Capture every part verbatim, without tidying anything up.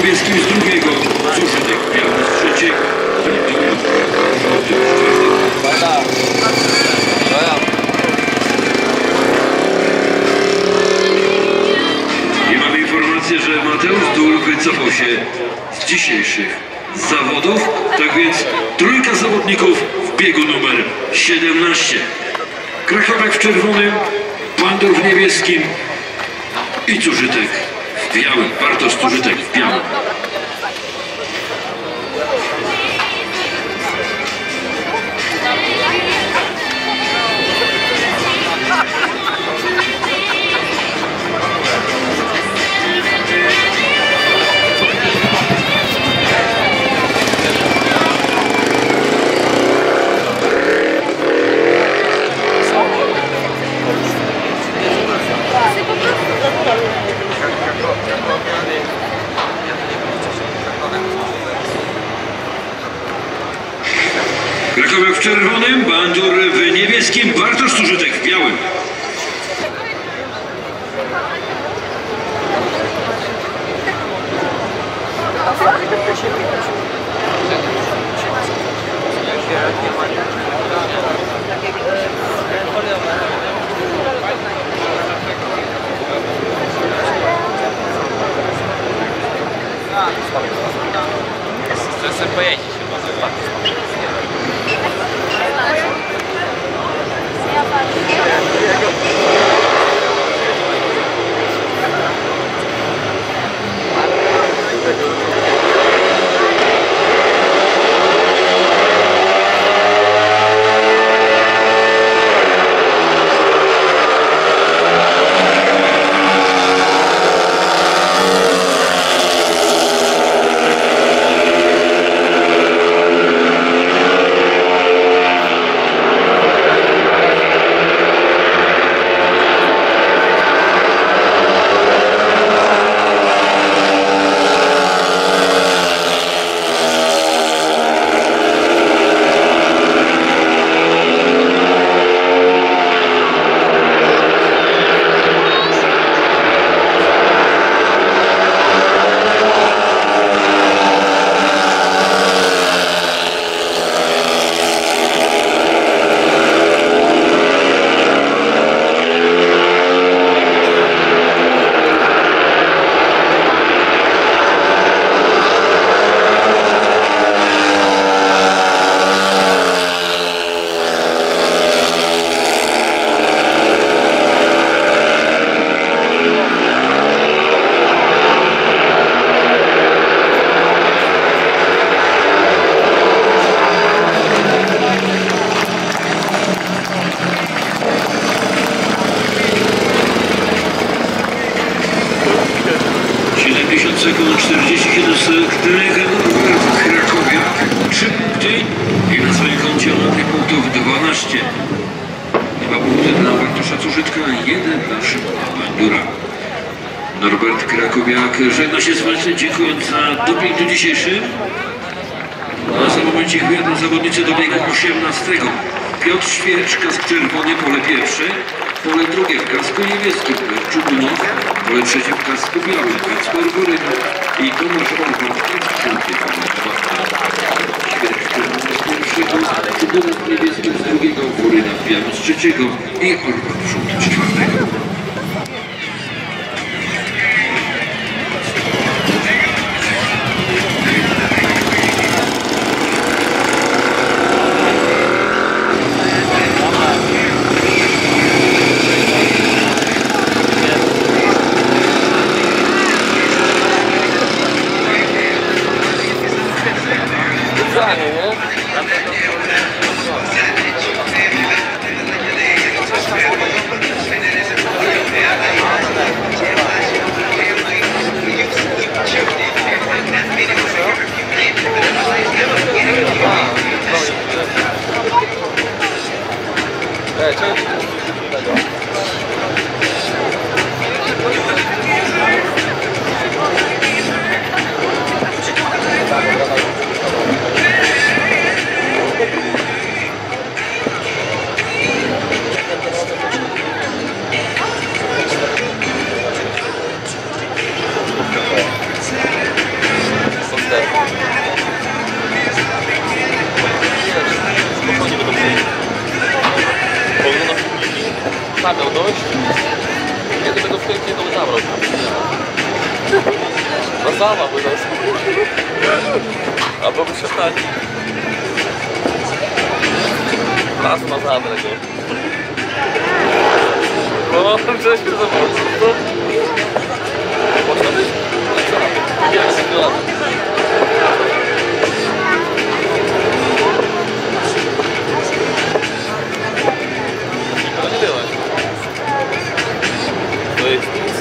niebieskim z drugiego, Zużytek biały z trzeciego, I mamy informację, że Mateusz Dul wycofał się z dzisiejszych zawodów, tak więc trójka zawodników w biegu numer siedemnaście. Krakowiak w czerwonym, Bandur w niebieskim i Zużytek w białym, Bartosz Zużytek w białym. Krakowiak w czerwonym, Bandur w niebieskim, Bartosz Zużytek w białym. Czasem pojedzie się może. siedemdziesiąt sekund, czterdzieści siedem sekund, Krakowiak, trzy punkty i na swoim koncie na tych punktów dwanaście. dwa punkty dla Bartosza Zużytka, jeden dla Szymona Bandura. Norbert Krakowiak żegna się z Państwem, dziękując za doping tu dzisiejszy. A za momencie wyjadą zawodnicy do biegu osiemnastego. Piotr Świeczka z czerwony, pole pierwsze. Pole drugie w kasku niebieskim, Czubunow, pole trzecie w kasku białym, Kacper Boryna i Tomasz Orwat w żółtej pole czwarte. Świerk z pierwszego, Czubunow w niebieskim z drugiego, Boryna w białym z trzeciego i Orwat w żółtym z czwartego. Sama by nas. Albo by szesnaście. Raz ma zabrać go. No, wcześniej zobaczyć. Można być? Jak sygnał? Nikogo nie było. To jest nic.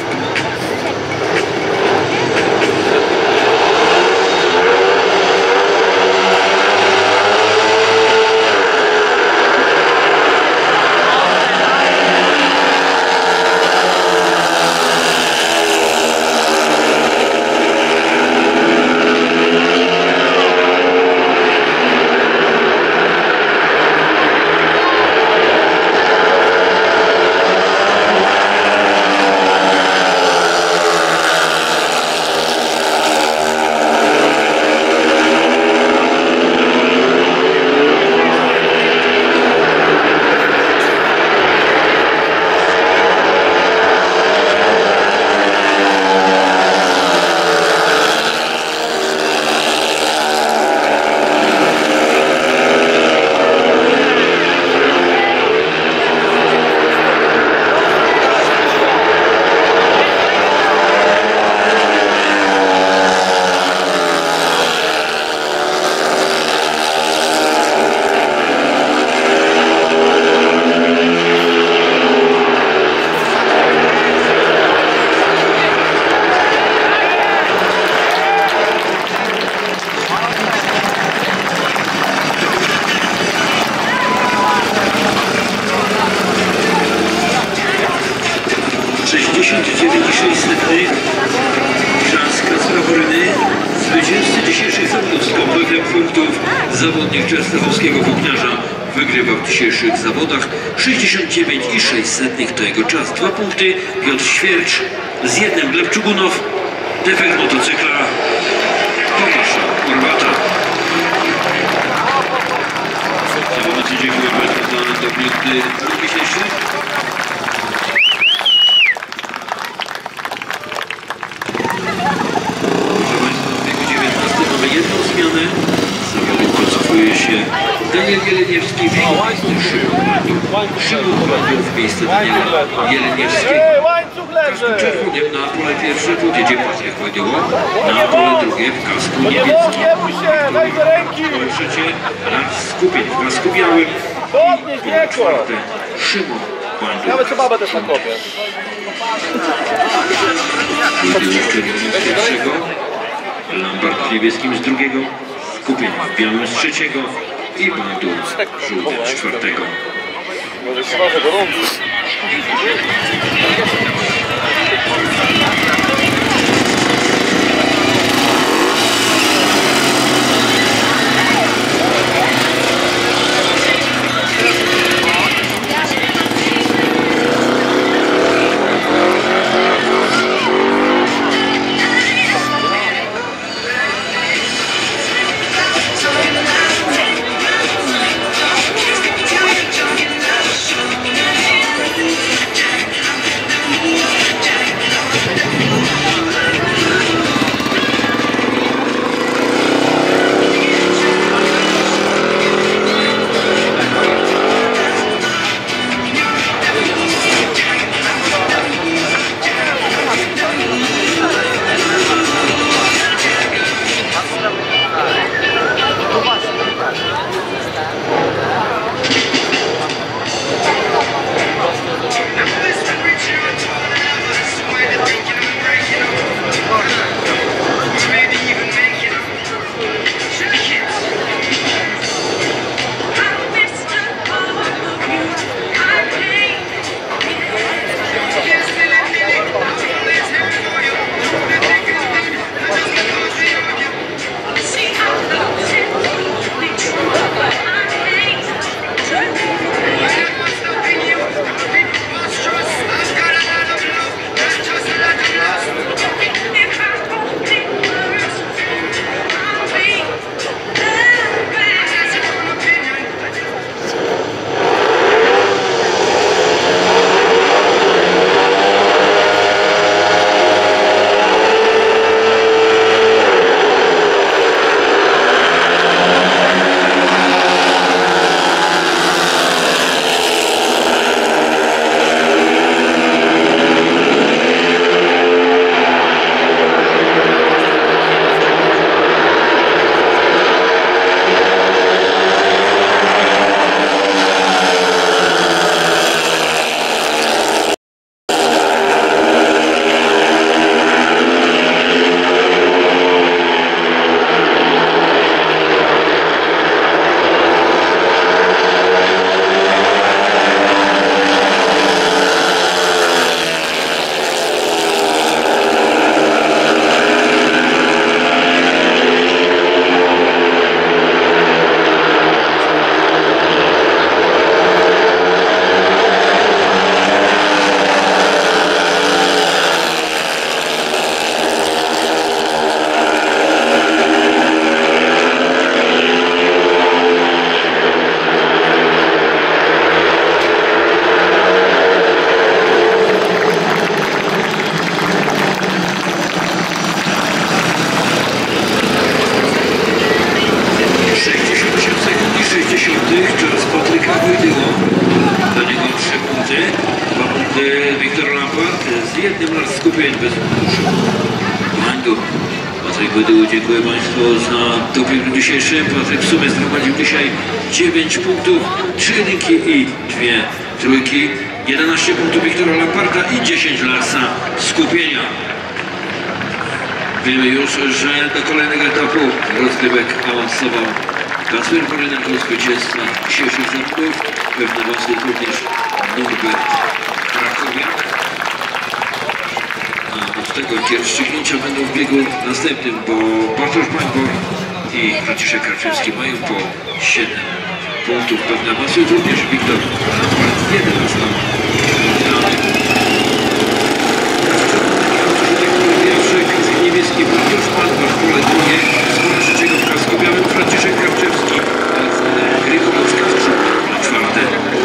sześćdziesiąt dziewięć i sześć setnych. Czas Kacpra Boryny, zwycięzcy dzisiejszych zawodów z kompletem punktów. Zawodnik częstochowskiego włókniarza wygrywa w dzisiejszych zawodach sześćdziesiąt dziewięć i sześć setnych to jego czas. Dwa punkty Piotr Świercz, z jednym Gleb Czugunow, defekt motocykla Tomasza Orwata. Zawodnicy, dziękuję bardzo za dobiegły dzisiejszy. Jedną zmianę, zawodnik wycofuje się Daniel Jeleniewski w Szymon Bandów w miejsce Daniela Jeleniewskiego. Kasku czerwonym na pole pierwsze podjedzie Patryk Wojdyło, na pole drugie w kasku niebieskim. Pole trzecie raz skupień w kasku białym i pole czwarte Szymon Bandów. Nawet co babę też na kopie. Wojdyło z czerwonym z pierwszego, Lampard w niebieskim z drugiego, Skupień w białym z trzeciego i Bandur w żółtym z czwartego. Może się trochę gorąco. Tytułu dziękuję Państwu za doping dzisiejszy. Patryk w sumie zgromadził dzisiaj dziewięć punktów, trzy jedynki i dwie trójki, jedenaście punktów Wiktora Lamparta i dziesięć Larsa Skupienia. Wiemy już, że do kolejnego etapu rozgrywek awansował Kacper Woryna jako zwycięzca dzisiejszych zawodów. Pewny awans jest również Norbert Krakowiak. A od tego kierszczyknięcia będą w biegu następnym, bo Bartosz Bańbor i Franciszek Karczewski mają po siedem punktów. Pewny awans jest również Wiktor Lampart, jedenasty niebieski Bartosz Bańbor, pole drugie, z pola trzeciego w kasku białym Franciszek Karczewski, Grigorz Kawczuk na czwarte.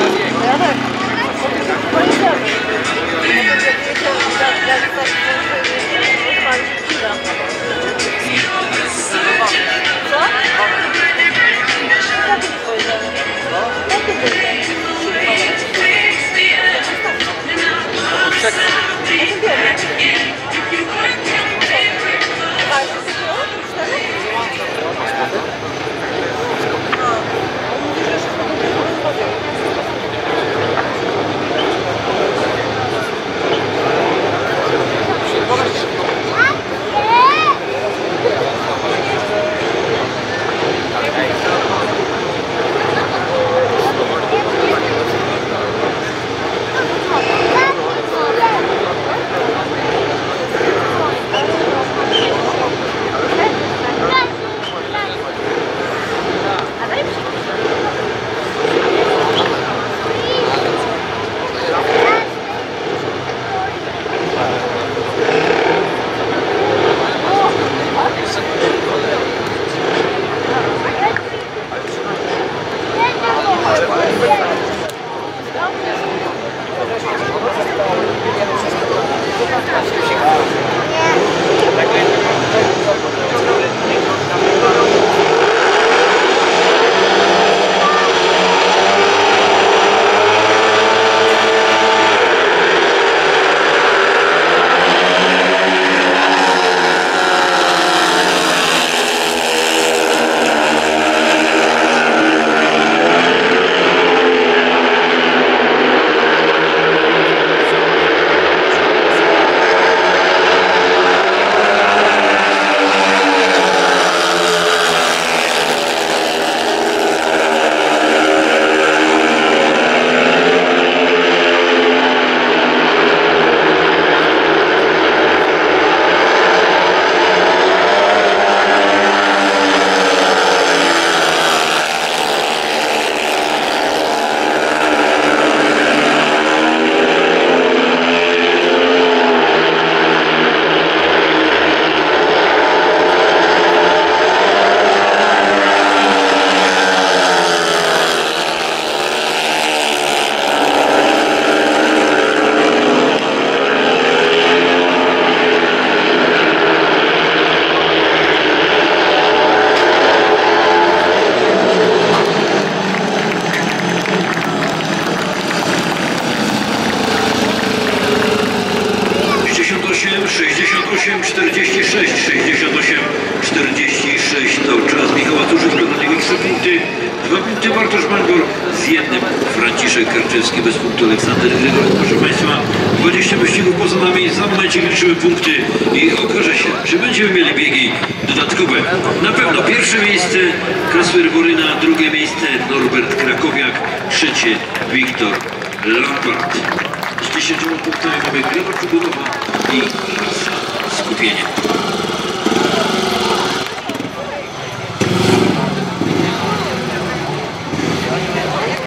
sześćdziesiąt osiem czterdzieści sześć, sześćdziesiąt osiem czterdzieści sześć to czas Michała Turzywka, do niego trzy punkty, dwa punkty Bartosz Bańbor, z jednym Franciszek Karczewski, bez punktu Aleksander Grygorek. Proszę Państwa, dwadzieścia wyścigów poza nami, za momencie liczymy punkty i okaże się, czy będziemy mieli biegi dodatkowe. Na pewno pierwsze miejsce Kacper Woryna, drugie miejsce Norbert Krakowiak, trzecie Wiktor Lampart. Z dziesięcioma punktami mamy Gregor Czubunowa i Larsa Skupienia.